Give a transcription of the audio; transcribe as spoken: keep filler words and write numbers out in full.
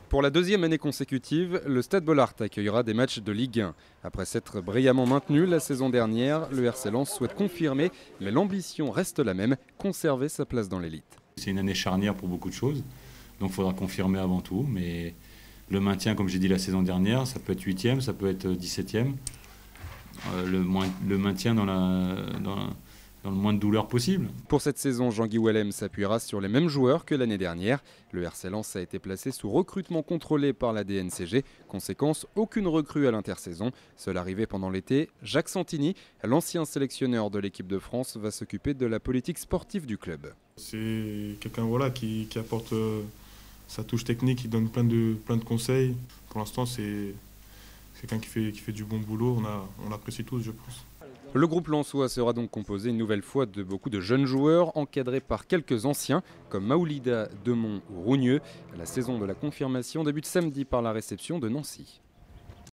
Pour la deuxième année consécutive, le Stade Bollaert accueillera des matchs de Ligue un. Après s'être brillamment maintenu la saison dernière, le R C Lens souhaite confirmer, mais l'ambition reste la même, conserver sa place dans l'élite. C'est une année charnière pour beaucoup de choses, donc il faudra confirmer avant tout. Mais le maintien, comme j'ai dit la saison dernière, ça peut être huitième, ça peut être dix-septième. Euh, le, le maintien dans la... Dans la dans le moins de douleur possible. Pour cette saison, Jean-Guy Wellem s'appuiera sur les mêmes joueurs que l'année dernière. Le R C Lens a été placé sous recrutement contrôlé par la D N C G. Conséquence, aucune recrue à l'intersaison. Seul arrivé pendant l'été, Jacques Santini, l'ancien sélectionneur de l'équipe de France, va s'occuper de la politique sportive du club. C'est quelqu'un voilà, qui, qui apporte euh, sa touche technique, qui donne plein de, plein de conseils. Pour l'instant, c'est quelqu'un qui fait, qui fait du bon boulot. On, a, on l'apprécie tous, je pense. Le groupe lensois sera donc composé une nouvelle fois de beaucoup de jeunes joueurs encadrés par quelques anciens comme Maoulida, Demont ou Rougneux. La saison de la confirmation débute samedi par la réception de Nancy.